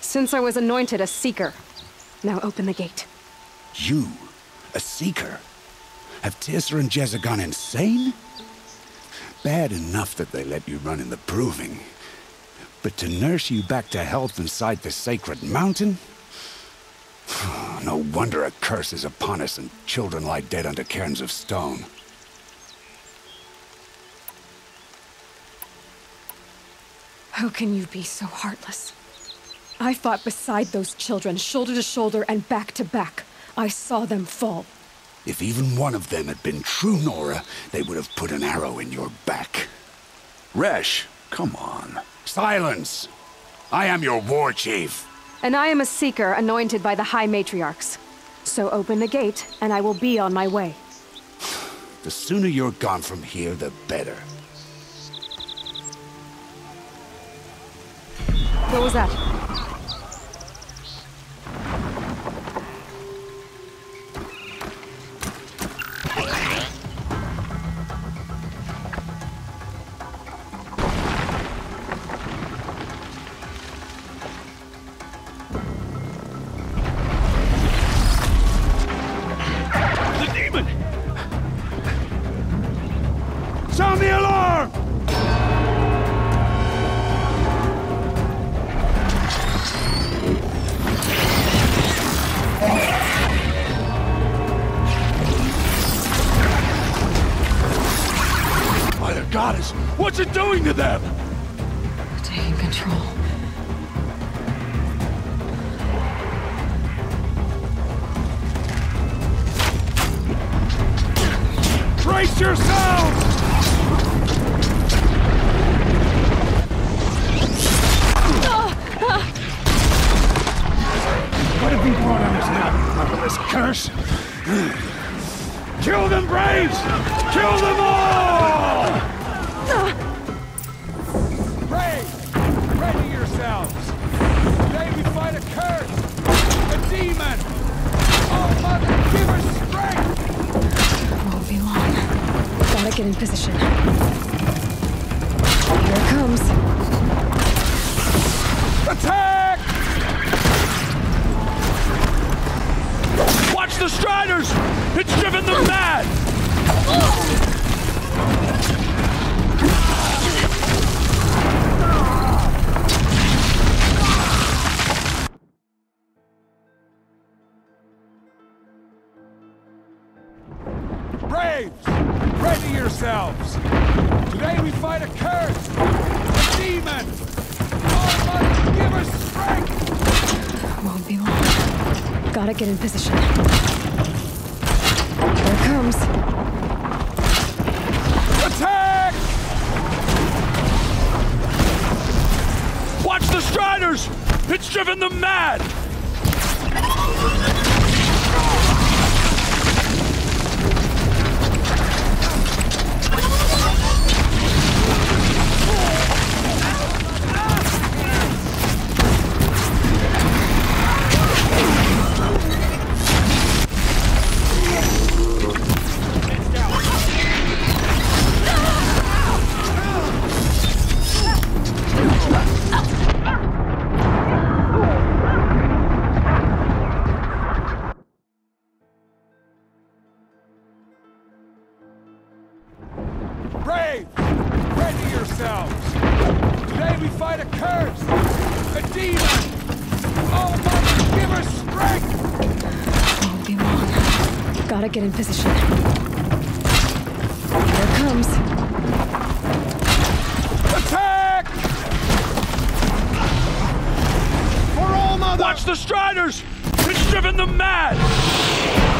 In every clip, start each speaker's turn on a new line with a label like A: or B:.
A: Since I was anointed a Seeker. Now open the gate.
B: You? A Seeker? Have Teersa and Jezza gone insane? Bad enough that they let you run in the Proving. But to nurse you back to health inside the Sacred Mountain? No wonder a curse is upon us and children lie dead under cairns of stone.
A: How can you be so heartless? I fought beside those children, shoulder to shoulder and back to back. I saw them fall.
B: If even one of them had been true Nora, they would have put an arrow in your back.
C: Resh, come on.
B: Silence! I am your war chief.
A: And I am a Seeker anointed by the High Matriarchs. So open the gate, and I will be on my way.
B: The sooner you're gone from here, the better.
A: What was that?
B: Sound the alarm!
C: By the goddess, what's it doing to them?
A: Taking control.
B: Brace yourselves! What have we brought on us now, motherless curse? Kill them, Braves! Kill them all!
D: Braves, ready yourselves! Today we fight a curse! A demon! Oh, Mother, give us strength!
A: Won't be long. Gotta get in position. Here it comes.
D: Attack!
C: Watch the Striders! It's driven them mad!
D: Braves, ready yourselves! Today we fight a curse! A demon! Oh, Mother, give us strength!
A: Won't be long. Gotta get in position. Here it comes.
D: Attack!
C: Watch the Striders! It's driven them mad!
D: Braves, ready yourselves! Today we fight a curse! A demon! Oh, Mother, give us strength!
A: Won't be long. Gotta get in position. Here it comes.
D: Attack! For all Mother!
C: Watch the Striders! It's driven them mad!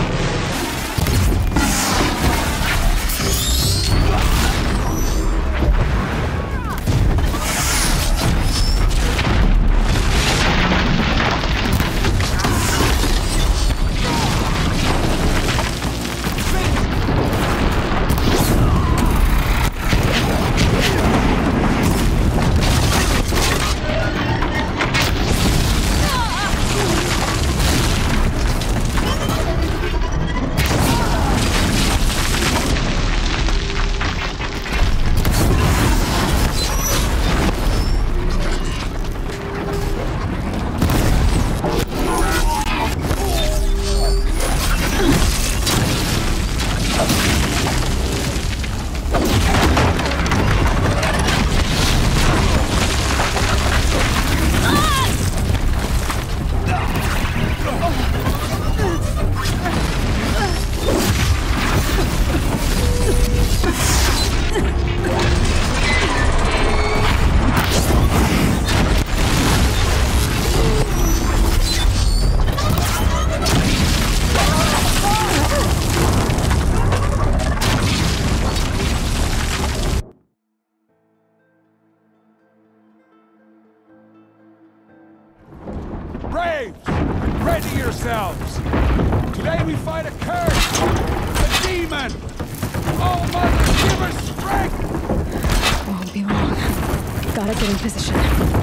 D: Braves, ready yourselves! Today we fight a curse! A demon! Oh, Mother, give us strength!
A: Won't be long. Gotta get in position.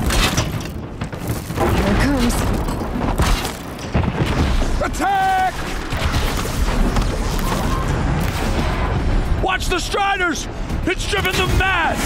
A: Here it comes.
D: Attack!
C: Watch the Striders! It's driven them mad!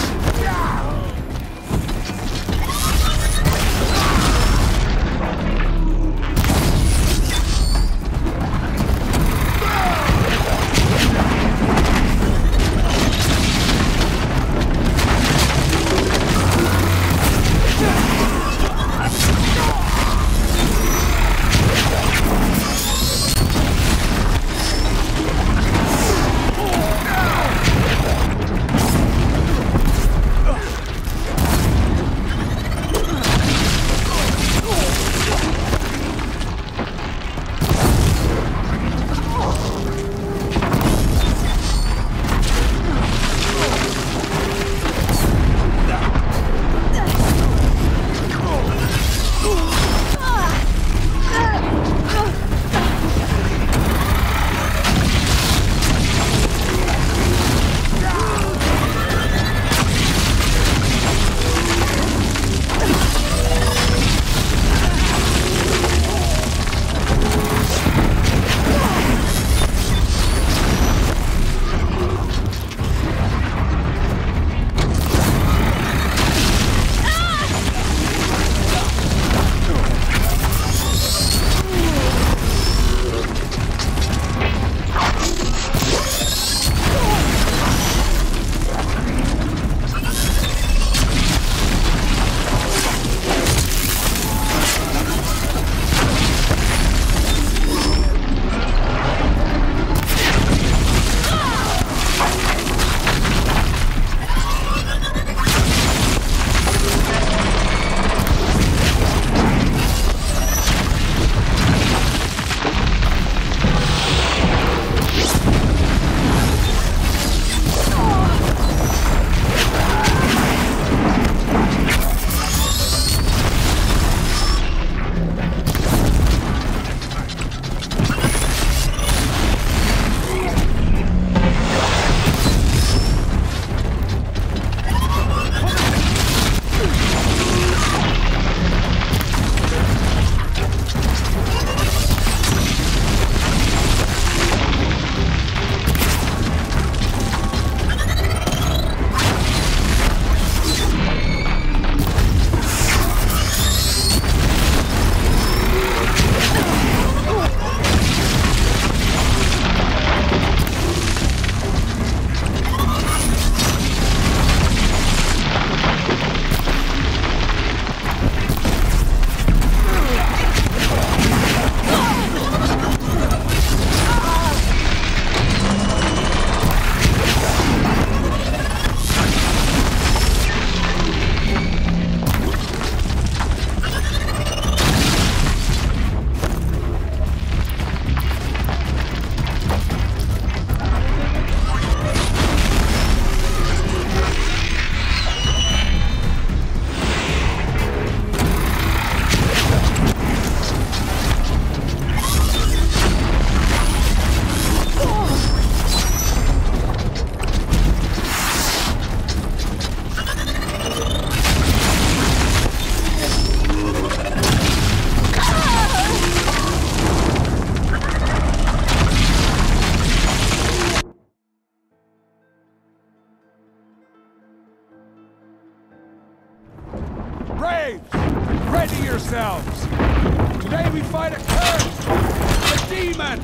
D: Braves, ready yourselves! Today we fight a curse! A demon!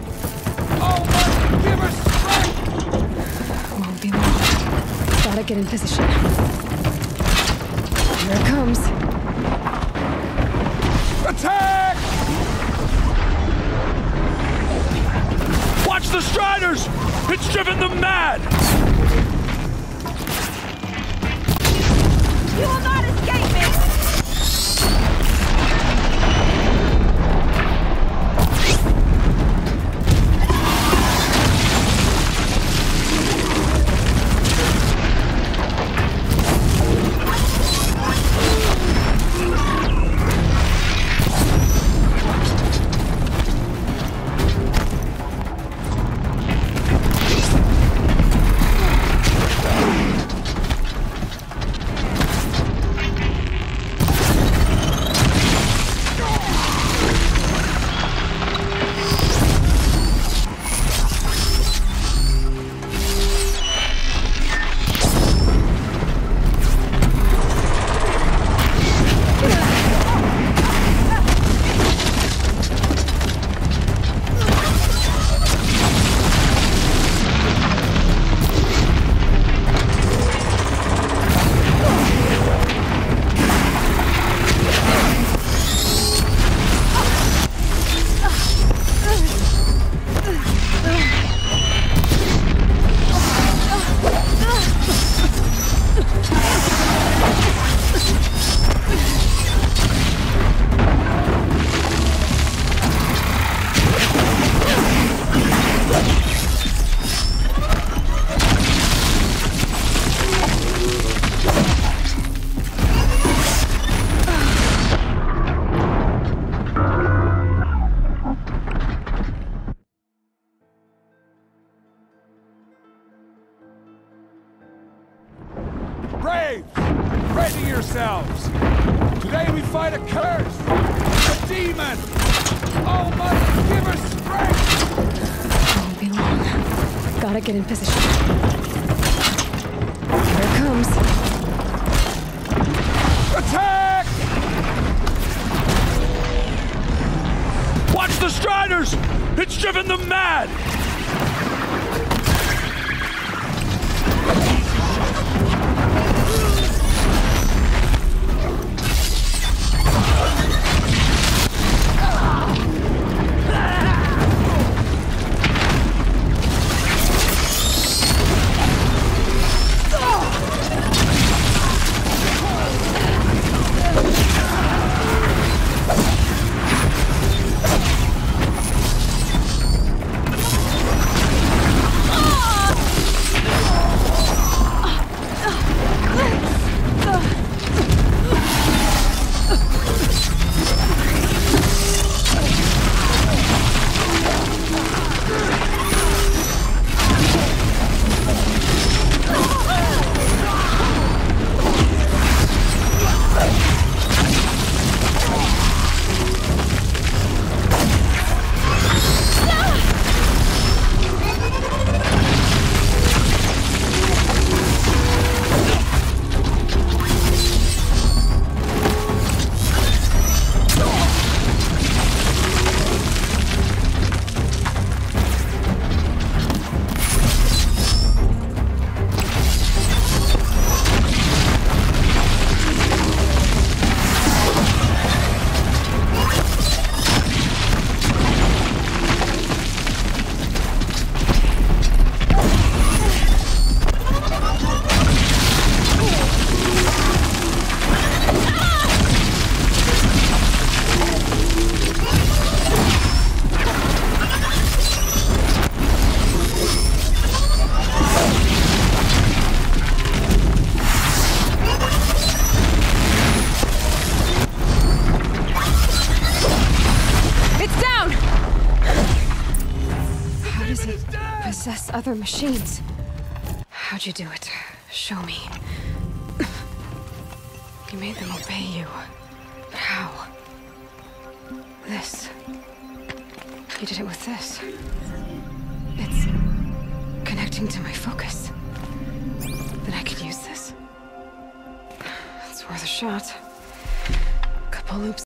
D: Oh, Mother, give us strength!
A: Won't be long. Gotta get in position. Here it comes.
D: Attack!
C: Watch the Striders! It's driven them mad!
E: You will not escape me!
D: Today we fight a curse! A demon! Almighty, give her strength!
A: Won't be long. Gotta get in position. Here it comes.
D: Attack!
C: Watch the Striders! It's driven them mad!
A: Possess other machines. How'd you do it? Show me. You made them obey you. But how? This. You did it with this. It's connecting to my focus. Then I could use this. It's worth a shot. Couple loops.